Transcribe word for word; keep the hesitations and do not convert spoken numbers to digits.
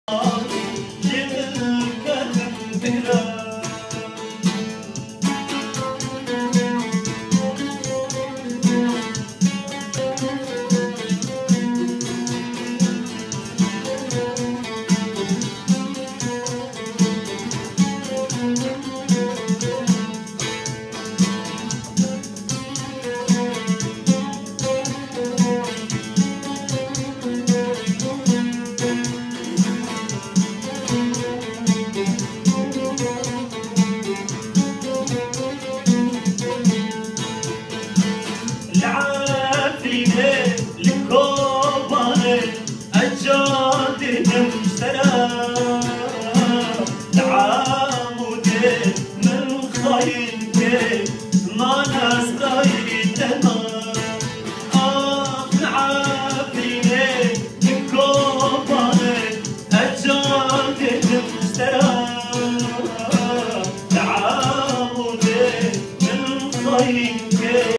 ما ناس غيري تمام آه نعافيني الكوباني أجاد المشترى تعامدي من خيرك